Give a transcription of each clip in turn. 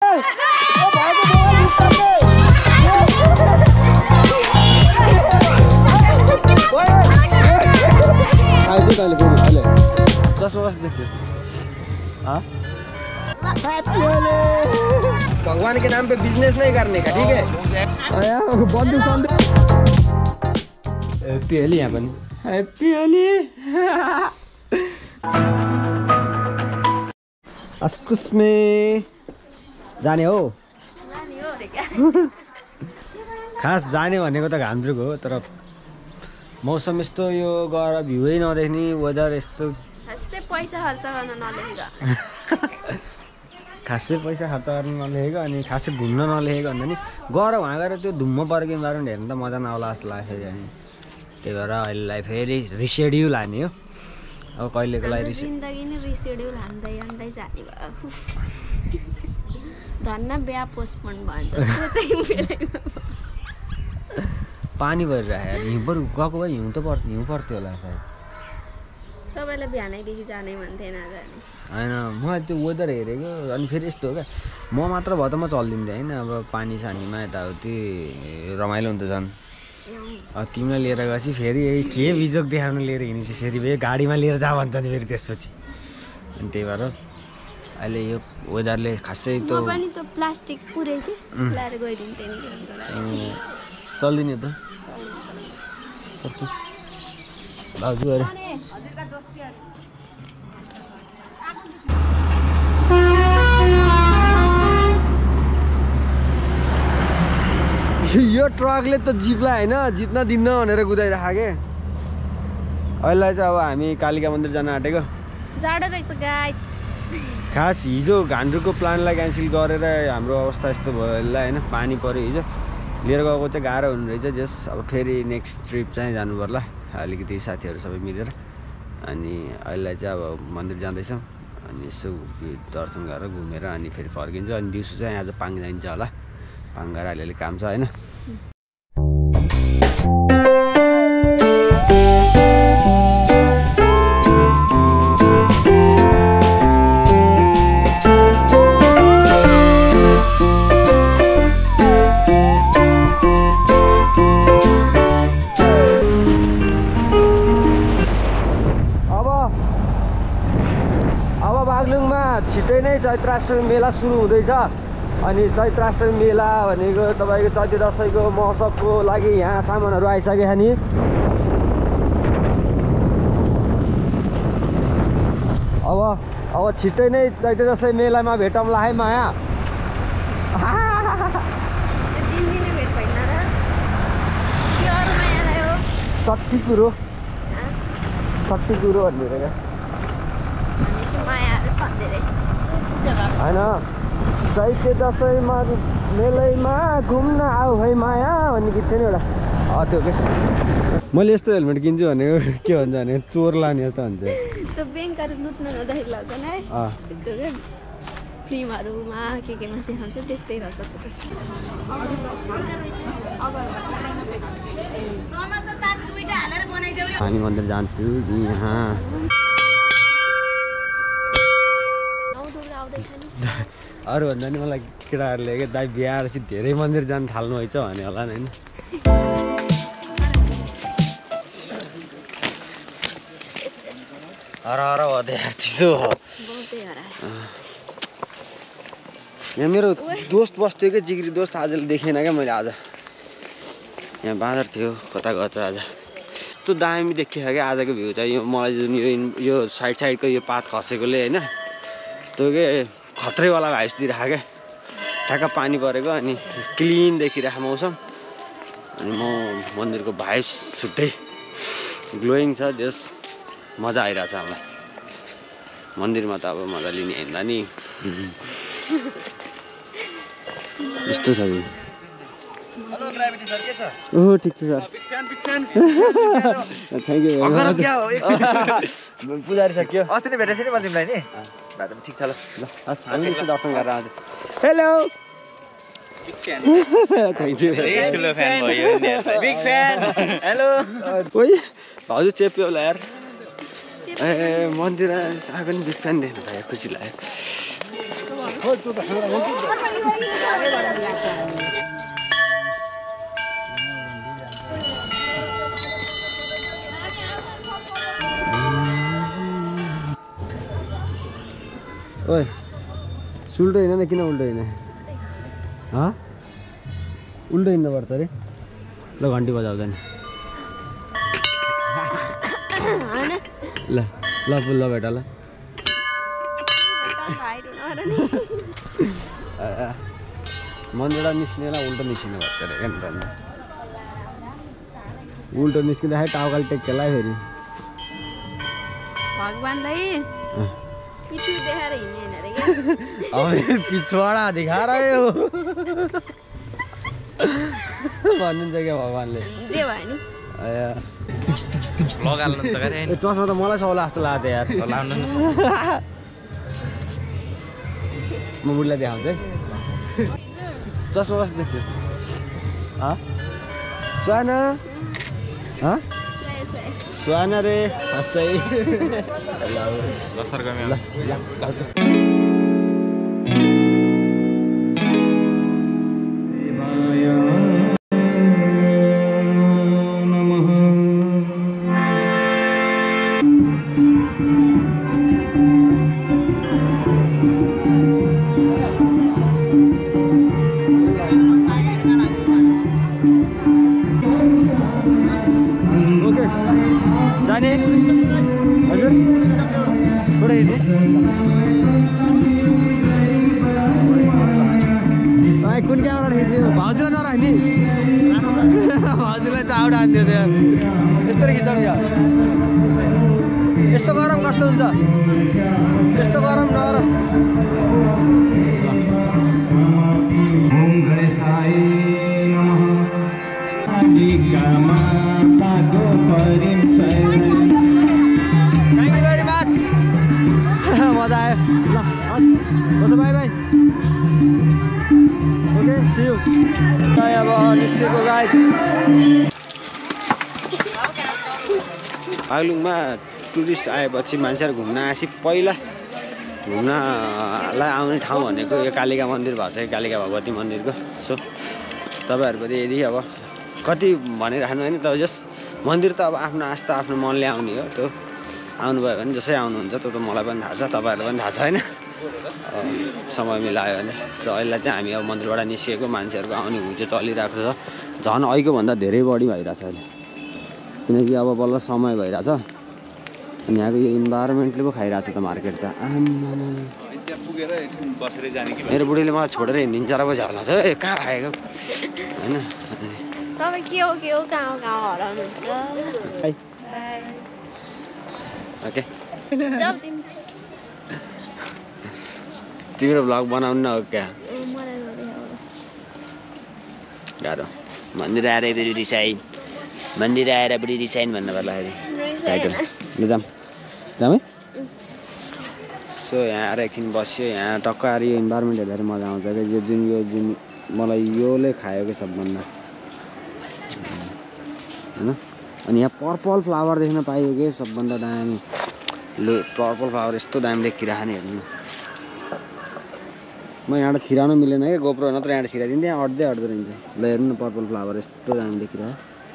भगवान के नाम पे बिजनेस नहीं करने का, ठीक है? बंदूक हैप्पी होली यहाँ पनि हैप्पी होली। अस्कुस में जाने हो खास जाने भनेको त घामजुक हो, तर मौसम यस्तो यो गएर भ्यूै नदेख्ने, वेदर यस्तो पैसा खर्च गर्न नलेखेको खासै पैसा खर्च गर्न नलेखेको अनि खासै घुम्न नलेखेको भन्दा नि गएर वहाँ गएर त्यो धुम्म परेको इन्भाइरोमेन्ट हेर्नु त मजा नआउला जस्तो लाग्यो। अनि त्यही भएर अहिलेलाई फेरि रिसेड्युल हाने हो। अब कहिलेको लागि जिन्दगी नै रिसेड्युल हान्दै हान्दै जाने भयो। धन्न बिहा पोस्टपोन भन्छ पानी भरिरहेको हिउँ पर गएको भए हिउँ पर्थ्यो होला सायद। तपाईँलाई बिहानैदेखि जाने भन्थेन जाने होइन, मलाई त्यो वेदर हेरेको अनि फेरि यस्तो हो क्या, म मात्र भए त म चलिदिन्थेँ होइन। अब पानी सानीमा यताउति रमाइलो हुन्छ झन्। अब तिमीलाई लिएर गएपछि फेरि के बिजोग देखाउनु लिएर हिँडेपछि फेरि फेरि गाडीमा लिएर जा भन्छ नि फेरि त्यसपछि। अनि त्यही भएर अहिले यो वेदरले खासै त पनि त प्लास्टिक पुरेको ल्याएर गइदिन्थेँ नि चल्दिने त भाउजू अरे यो ट्रकले त जिप्ला होइन जित्न दिन्न भनेर कुदाइराख के। अहिले चाहिँ अब हामी कालिका मन्दिर जान आँटेको। जाडो रहेछ गाइस। खास हिजो घान्डुको प्लानलाई क्यान्सल गरेर हाम्रो अवस्था यस्तो भयो यसलाई होइन। पानी पऱ्यो हिजो, लिएर गएको चाहिँ गाह्रो हुने रहेछ। जस अब फेरि नेक्स्ट ट्रिप चाहिँ जानु पर्ला अलिकति साथीहरू सबै मिलेर। अनि अहिले चाहिँ अब मन्दिर जाँदैछौँ अनि यसो दर्शन गरेर घुमेर अनि फेरि फर्किन्छ। अनि दिउँसो चाहिँ आज पाङ जाइन्छ होला, पाङ गएर अलिअलि काम छ होइन। छिट्टै नै चैत्राष्टमी मेला सुरु हुँदैछ। अनि चैत्राष्टमी मेला भनेको तपाईँको चैते दसैँको महोत्सवको लागि यहाँ सामानहरू आइसकेछ नि। अब छिट्टै नै चैते दसैँ मेलामा भेटौँला है माया। शक्ति कुरो भनेर क्या होइन। चैते दसैँमा मेलैमा घुम्न आऊ है माया भन्ने गीत थियो नि एउटा, त्यो के मैले यस्तो हेलमेट किन्छु भनेको के भन्छ भने चोर लाने जस्तो भन्छ। त्यो ब्याङ्कहरू लुट्न जाँदाखेरि लाग्दैन है, त्यो के फिल्महरूमा केमा देखाउँछ त्यस्तै रहेछ। हामी मन्दिर जान्छु यहाँ। अरू भन्दा नि मलाई केटाहरूले क्या दाइ बिहाएर चाहिँ धेरै मन्दिर जानु थाल्नु है भने होला नि होइन। हर भदै चिसो यहाँ मेरो दोस्त बस्थ्यो क्या, जिग्री दोस्त। आजले देखेन क्या मैले आज। यहाँ बाँदर थियो कता गएको आज। यस्तो दामी देखियो क्या आजको भ्यू चाहिँ। यो मलाई जुन यो साइडको यो पात खसेकोले होइन त्यो के खत्रेवाला भाइस दिइराख क्या। ठ्याक्क पानी परेको अनि क्लिन देखिरहेको मौसम। अनि म मन्दिरको भाइस छुट्टै ग्लोइङ छ। जस मजा आइरहेछ हामीलाई मन्दिरमा त। अब मजा लिने हिँड्दा नि यस्तो छ। हेलो ग्राभिटी सर, के छ? ओहो ठिक छ सर। Thank you. पुजारी सक्यो अस्ति नै भेटेको थिएँ नि म तिमीलाई नि। ठिक छ ल ल हामी यसो दर्शन गरेर आउँछ। Hello thank you. ठुलो फ्यान भयो बिग फ्यान। हेलो ओइ भाउजू चेप्यो होला यार। ए मन्दिर आएको नि बिग फ्यान देख्नु भाइ खुसी लाग्यो। ओए सुल्टो हिँड्न किन उल्टो हिँड्ने उल्टो हिँड्नु पर्छ अरे ल घन्टी बजाउँदैन ल ल ल बेटा ल मन्दिरबाट निस्किनेलाई उल्टो निस्किनु पर्छ अरे क्या उल्टो निस्किँदाखेरि टाउकाले टेक्केलाई फेरि भगवानलाई पिछु देखाएर हिँड्ने हैन रे के अब पिछवाडा देखाएर यो भन्नुहुन्छ क्या भगवानले जे भयो नि लगाल्नु छ गरे ए चस्मा त मलाई सौला जस्तो लाग्यो यार लाउनु न म बुढीलाई देखाउँछु है चस्मा कस्तो देख्छु स्वाना स्वाना रे हँसै लसर गम्या ल जाने हजुर कुठे हिँड्ने कुन क्यामेरा खिच्दियो भाउजूलाई नराख्ने भाउजूलाई त आउट हान्थ्यो त्यो यस्तरी खिचाउँ क्या यस्तो गरम कस्तो हुन्छ यस्तो गरम नगरम Thank you very much. मजा आयो ल हस् बस bye bye okay see you अब निस्केको गाइस बागलुङमा टुरिस्ट आएपछि मान्छेहरू घुम्न आएपछि पहिला घुम्नलाई आउने ठाउँ भनेको यो कालिका मन्दिर भएको छ कालिका भगवती मन्दिरको सो तपाईँहरू पनि यदि अब कति भनिराख्नु होइन तर जस मन्दिर त अब आफ्नो आस्था आफ्नो मनले आउने हो त्यो आउनुभयो भने जसै आउनुहुन्छ त्यो त मलाई पनि थाहा छ तपाईँहरूलाई पनि थाहा छ होइन समय मिलायो भने सो अहिले चाहिँ हामी अब मन्दिरबाट निस्किएको मान्छेहरूको आउने हुँ चाहिँ चलिरहेको छ झन् अहिलेको भन्दा धेरै बढी भइरहेछ अहिले किनकि अब बल्ल समय भइरहेछ अनि यहाँको यो इन्भाइरोमेन्टले पो खाइरहेछ त मार्केट त मेरो बुढीले मलाई छोडेर हिँडिदिन्छ र पो झर्लाउँछ ए कहाँ आएको होइन तपाईँ के हो कहाँ हराउनुहुन्छ ओके जाऊ तिमी तिम्रो भ्लग बनाउनु न हो क्या मलाई नदेखाऊ गाह्रो मन्दिर आएर बुढी रिसाइन मन्दिर आएर बुढी रिसाइन भन्नु पर्दाखेरि टाइटल ल जाम जाम है सो यहाँ आएर एकछिन बस्यो यहाँ टक्क आएर यो इन्भाइरोमेन्ट हेर्दाखेरि मजा आउँछ क्या यो जुन मलाई योले खायो क्या सबभन्दा होइन अनि यहाँ पर्पल फ्लावर देख्न पाइयो कि सबभन्दा दामी लो पर्पल फ्लावर यस्तो दामी देखिरहेको नि हेर्नु म यहाँबाट छिराउनु मिलेन क्या गोप्रो नत्र यहाँबाट छिराइदिन्थेँ यहाँ अट्दै रहन्छ ल हेर्नु न पर्पल फ्लावर यस्तो दामी देखिरहेको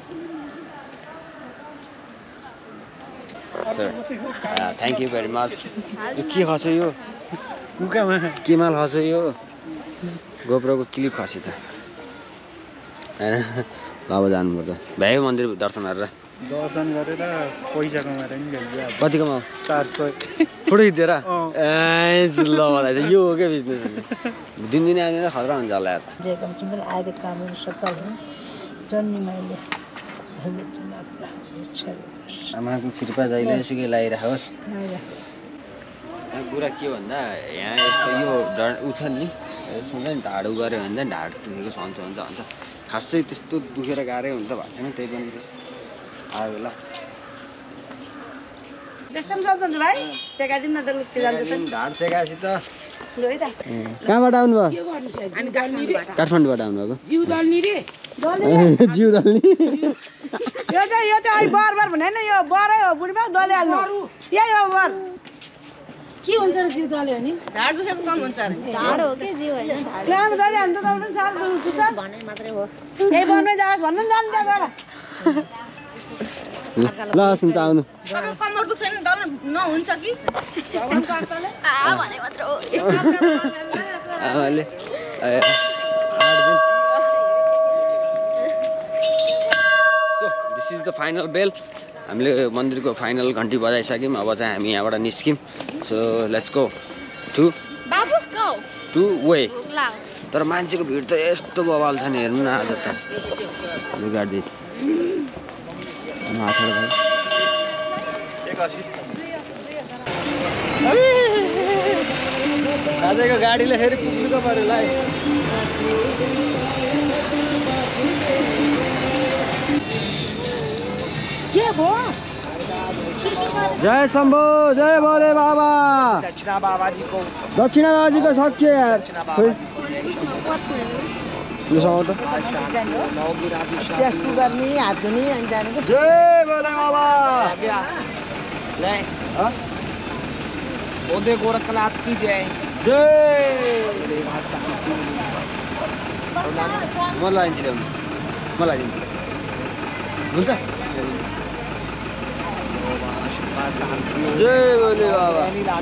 sir thank you very much यो के खस्यो यो कुकामा केमाल खस्यो यो गोप्रोको क्लिप खस्यो त होइन अब जानुपर्छ भ्यायो मन्दिर दर्शन गरेर पैसा कमाएर कति कमाऊ 400 फोटो खिचेर ए ल मलाई चाहिँ यो हो क्या बिजनेस दिनदिनै आउँदैन खतरा हुन्छ होला यार आमाको कृपा जहिले सुकै लगाइराखोस् कुरा के भन्दा यहाँ यस्तो यो उ छ नि सोच्दा नि ढाडु गऱ्यो भने चाहिँ ढाड दुखेको सन्चो हुन्छ भन्छ खासै त्यस्तो दुखेर गाह्रै हुन त भएको छैन त्यही पनि आयो बेला ढाड सेकाएपछि त कहाँबाट आउनुभयो काठमाडौँबाट आउनुभएको जिउ दल्ने यो चाहिँ अहिले बरबर भने होइन यो बरै हो बुढीमा दलिहाल्नु यही हो बर के हुन्छ र जिउ दल्यो नि ढाड दुखेको कम हुन्छ ढाड हो के जिउ होइन काम दलिहाल्नु त एउटा साल दुख्छ भने मात्रै हो त्यही बनमै जाओस् भन्नु नि जानु त्यहाँ गएर ल सुन्छ आउनु कमर दुख्दैन नहुन्छ कि भने मात्र हो आमाले so this is the final bell हामीले मन्दिरको फाइनल घन्टी बजाइसक्यौँ अब चाहिँ हामी यहाँबाट निस्क्यौँ so let's go today तर मान्छेको भिड त यस्तो बवाल छ नि हेर्नु न आज त गाडिस आजको गाडीले फेरि पुग्नुको पऱ्यो ल जय शम्भो जय भोले बाबा दक्षिणा बाबाजीको दक्षिणा बाबाजीको सक्यो यार खोइ गर्ने हात धुने अनि जानेको जय भोले बाबा बोधे गोरखनाथ की जय जय मलाई दिनु हुन्छ जय भोले बाबा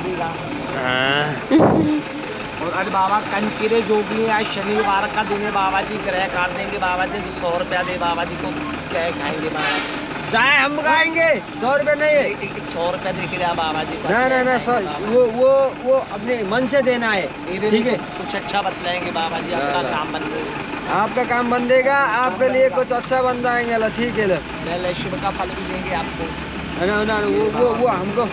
और आज बाबा कंकिरे जो भी है आज शनिवार का दिन है बाबा जी ग्रह काट देंगे बाबा जी 100 रुपया दे बाबा जी को क्या खाएंगे बाबा चाहे हम खाएंगे 100 रुपये नहीं है 100 रुपया दे के बाबा जी ना वो अपने मन से देना है ठीक है कुछ अच्छा बतलाएंगे बाबा जी आपका काम बन आपका काम बंदेगा आपके लिए कुछ अच्छा बन जाएंगे लो ठीक है लो शिव का फल भी देंगे आपको ना वो हमको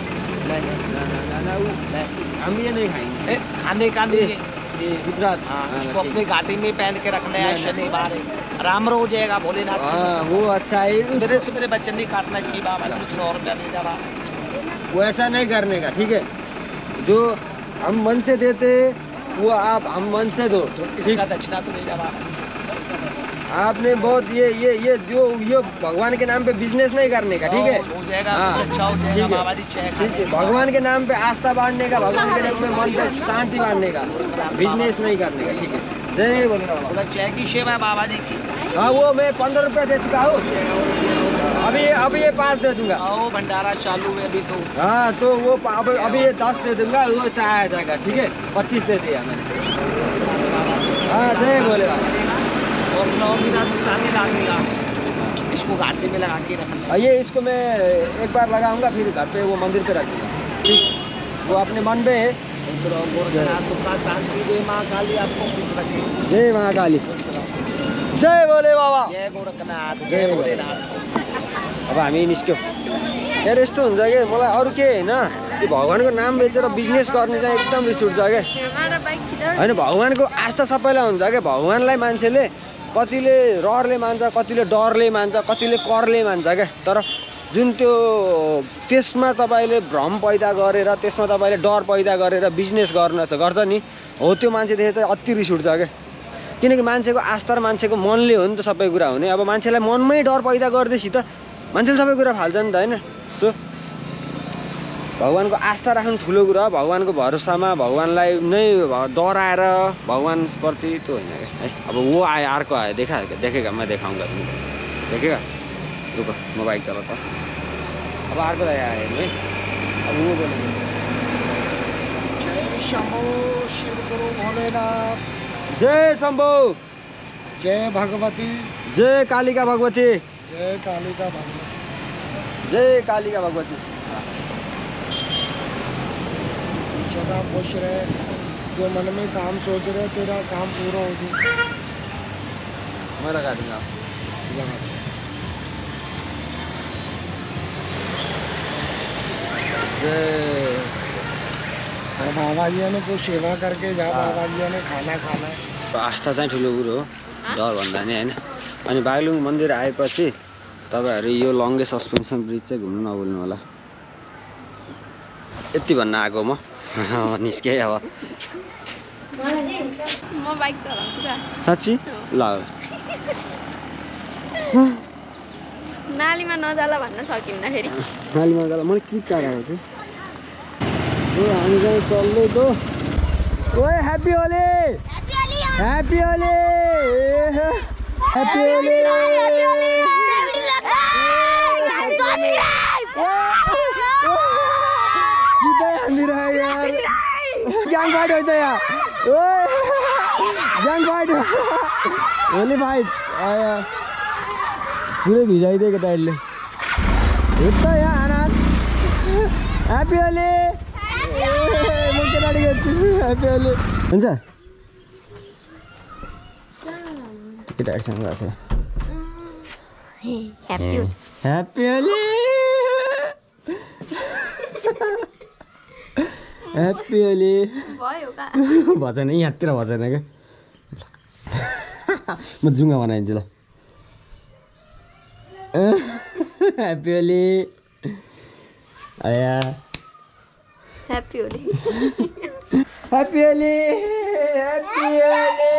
हम ये नहीं खाएंगे खाने का नहीं गुजरात उसको अपने घाटी में पहन के रखना है शनिवार आराम हो जाएगा भोलेनाथ वो अच्छा है सवेरे सवेरे बच्चे नहीं काटना चाहिए बाबा 100 रुपया दे जा वो ऐसा नहीं करने का ठीक है जो हम मन से देते वो आप हम मन से दो इसका दक्षिणा तो दे जा बाबा आपने बहुत ये जो भगवान के नाम पे बिजनेस नहीं करने का ठीक है हो जाएगा अच्छा हो जाएगा बाबा जी ठीक है भगवान के नाम पे आस्था बांटने का भगवान के नाम पे मन पे शांति बांटने का बिजनेस नहीं करने का ठीक है जय बोले बाबा चाय की सेवा है बाबा जी की हाँ वो मैं 15 रुपया दे चुका हूँ अभी ये 5 दे दूंगा भंडारा चालू है अभी तो हाँ तो वो अभी ये 10 दे दूंगा वो चाय आ जाएगा ठीक है 25 दे दिया मैंने हाँ जय बोले बाबा और सामने डालेगा इसको घाटे में लगा के रखना ये इसको मैं एक बार लगाऊंगा फिर घर पे वो मंदिर पे रखूंगा ठीक वो अपने मन पे सुखा शांति दे माँ काली आपको खुश रखे जय महाकाली जय भोले बाबा जय गोरखनाथ जय भोलेनाथ अब हामी निस्क्यौँ यार यस्तो हुन्छ कि मलाई अरू के होइन त्यो भगवान्को नाम बेचेर बिजनेस गर्ने चाहिँ एकदम रिस उठ्छ क्या होइन भगवान्को आस्था सबैलाई हुन्छ क्या भगवान्लाई मान्छेले कतिले रहरले मान्छ कतिले डरले मान्छ कतिले करले मान्छ क्या तर जुन त्यो त्यसमा तपाईँले भ्रम पैदा गरेर त्यसमा तपाईँले डर पैदा गरेर बिजनेस गर्छ नि हो त्यो मान्छेदेखि चाहिँ अति रिस उठ्छ क्या किनकि मान्छेको आस्था र मान्छेको मनले हो नि त सबै कुरा हुने अब मान्छेलाई मनमै डर पैदा गर्दैछ त मान्छेले सबै कुरा फाल्छ नि त होइन सो भगवान्को आस्था राख्नु ठुलो कुरा भगवान्को भरोसामा भगवान्लाई नै डराएर भगवान्प्रति त्यो होइन क्या है अब वो आयो अर्को आयो देखेगा मैं देखाऊंगा तुमको देखेगा रुक म बाइक चलाता अब अर्को आयो है अब वो बोलेंगे जय शंभो शिव गुरु भोलेनाथ जय शंभो जय भगवती जय कालिका भगवती जय कालिका भगवती जय कालिका भगवती सदा खुश रहे जो मन में काम सोच रहे तेरा काम पूरा हो जाए मैं लगा दूंगा और बाबा जी ने को सेवा करके जा बाबा जी ने खाना खाना आस्था चाहिँ ठुलो कुरो हो डर भन्दा नि होइन अनि बागलुङ मन्दिर आएपछि तपाईँहरू यो लङ्गेस्ट सस्पेन्सन ब्रिज चाहिँ घुम्नु नभुल्नु होला यति भन्न आएको म निस्केँ अब म बाइक चलाउँछु क्या साँच्ची ल नालीमा नजाला भन्न सकिन्न फेरि नालीमा जाला मैले क्लिप काटेको छु हामी चाहिँ चल्दै त ओए happy Holi happy Holi happy Holi जंग फाइट होइछ यहाँ ओए जंग फाइट होली फाइट आया पुरै भिजाइदियो केटाहरूले यता यहाँ आनन्द ह्याप्पी होली म केटाले गर्छु ह्याप्पी होली हुन्छ केटाहरूसँग गएको थियो happy happy Holi happy Holi भयो का भजन यहाँतिर भजन क्या म जुङ्गा बनाइदिन्छु ल ह्याप्पी होली आया happy Holi happy Holi happy Holi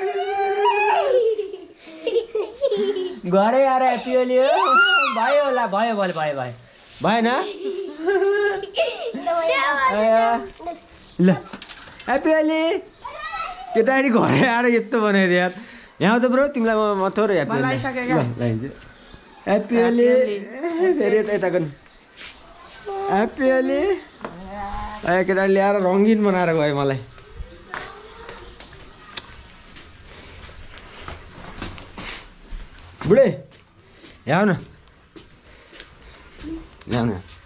घरै आएर ह्याप्पी होली हो भयो होला भयो भयो भयो भयो भएन ल ह्याप्पी होली केटाकेटी घरै आएर यस्तो बनाइदियो यार यहाँ त ब्रो तिमीलाई म थोरै ह्याप्पी होली लगाइदिन्छु ह्याप्पी होली फेरि यता यता गर्नु ह्याप्पी होली केटाले ल्याएर रङ्गिन बनाएर गयो मलाई बुढे यहाँ न ल्याउन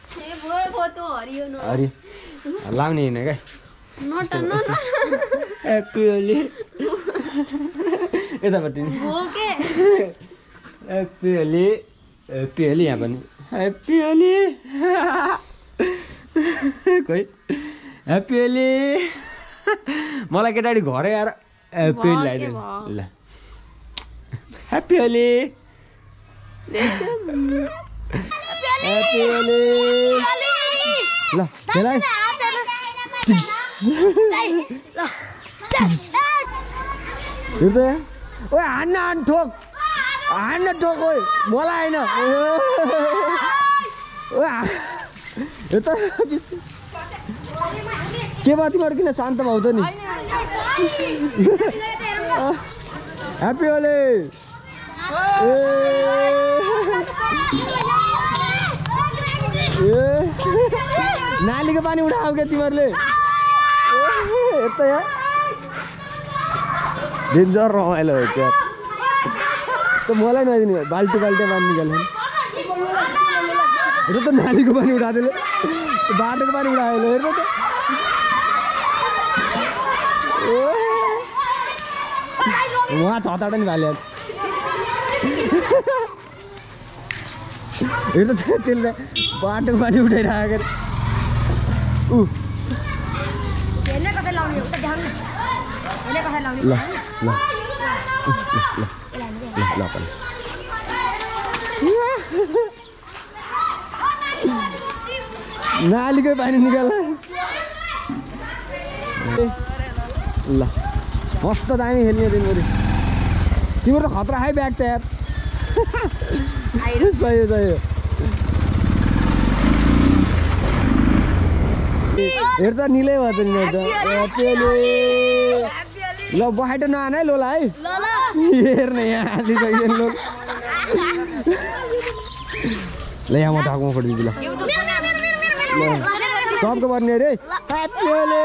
हरि लाउने होइन क्या ह्याप्पी होली यतापट्टि ह्याप्पी होली ह्याप्पी होली यहाँ पनि ह्याप्पी होली खोइ ह्याप्पी होली मलाई केटाकेटी घरै आएर ह्याप्पी होली लगाइदिनु ल ह्याप्पी होली ह्याप्पी होली ल खेलाइ हेर्दै ओ हान्न हान्न ठोक हान्न ठोक ओ मलाई होइन यता के भयो तिमीहरू किन शान्त भाउ त नि ह्याप्पी होली नालीको पानी उठाऊ क्या तिमीहरूले यता यहाँ डेन्जर रमाइलो हो क्या त मलाई नदिने बाल्टी बाल्टी पानी निकाल्नु हेर त नालीको पानी उठाएको बाटोको पानी उठायो हेर्नु त उहाँ छताबाट नि भाल्यो हेर्नु त त्यसले बाटोको पानी उठाइरहेको ल ल ल नालीकै पानी निकाल ल मस्त दामी खेल्ने तिमीहरू तिम्रो त खतरा है ब्याग त यार सही हो सही हो हेर्दा निलै भयो त नि ल बहाइट नआन है लोला है हेर्ने यहाँ हालिसक्यो लो ल यहाँ म ढाकमा फोटिदिन्छु ल सबको पर्ने अरे ह्याप्पी होली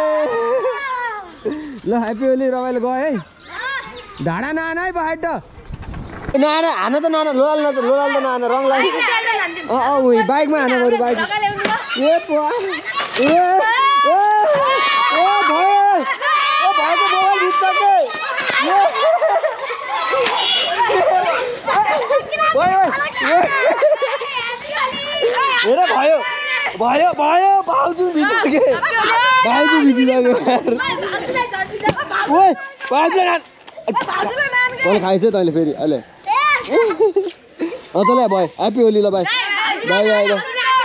ल ह्याप्पी होली रमाइलो गयो है ढाडा नआन है बहाइट नआन हान त नआन लोलाल त नआन रङ लाग्यो बाइकमा हान बरु बाइक ए भएको मोबाइल भित्सके हेर भयो भयो भयो भाउजू भिजिसके भाउजू भिजिसक्यो ओए भाउजू तैँले खाइछ तैँले फेरि अहिले तँलाई भयो ह्याप्पी होली ल बाई बाई बाई ल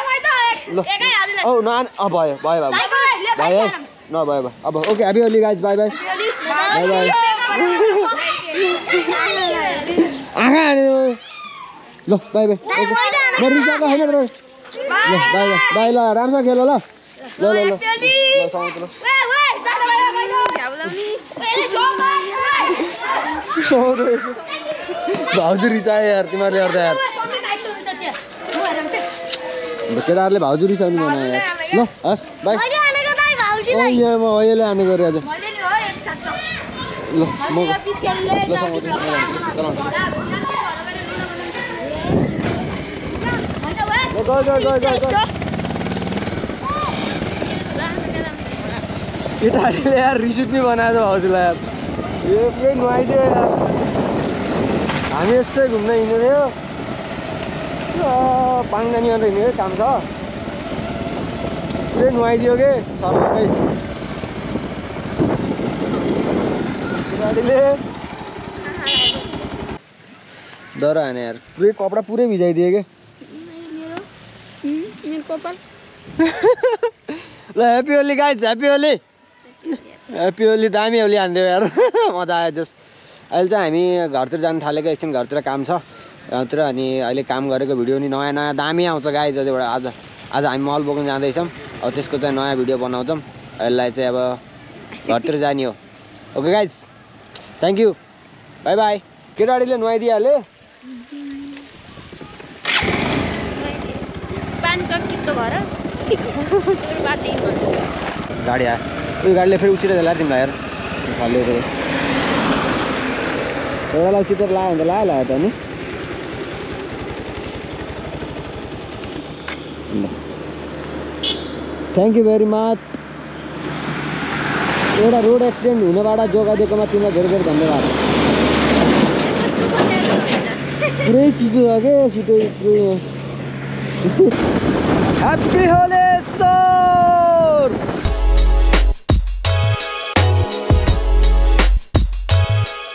औ नआन भयो भयो बाबु भयो है न भयो भयो अब okay happy Holi guys bye bye bye bye आँखा हान्यो ल बाई बाई म रिसाएको होइन ल बाई बाई बाई ल राम्रोसँग खेल ल ल ल ल भाउजू रिसायो यार तिमीहरूले गर्दा यार केटाहरूले भाउजू रिसाउनु भन यार ल हस् बाई यहाँ म अहिले हाने गऱ्यो आज मैले नि हो एक छाक त ल म यो पिछेले ल समाउँछु केटाहरूले यार रिसिट नि बनाएको हजुरलाई यार यो केही नुहाइदियो यार हामी यस्तै घुम्न हिँड्नु थियो पाङ्दानी अन्त हिँड्ने काम छ पुरै नुहाइदियो कि सरलाई केटाहरूले डर हाने यार पुरै कपडा पुरै भिजाइदियो कि मेरो कपाल ल happy Holi guys happy Holi happy Holi दामी होली हानिदियो यार मजा आयो जस अहिले चाहिँ हामी घरतिर जानु थालेको एकछिन घरतिर काम छ घरतिर अनि अहिले काम गरेको भिडियो नि नयाँ नयाँ दामी आउँछ गाइज आज हामी मल बोक्नु जाँदैछौँ अब त्यसको चाहिँ नयाँ भिडियो बनाउँछौँ यसलाई चाहिँ अब घरतिर जाने हो okay guys thank you bye bye केटाडीले नुहाइदिइहाले पानी सकितो भएर गाडी आयो उयो गाडीले फेरि उचित ल्याएर तिमीलाई यार फल्यो एउटालाई उचित लायो भने त लायो त नि थ्याङ्क यू भेरी मच एउटा रोड एक्सिडेन्ट हुनबाट जोगाइदिएकोमा तिमीलाई धेरै धेरै धन्यवाद पुरै चिसो छ क्या छिटो पुरै ह्याप्पी होली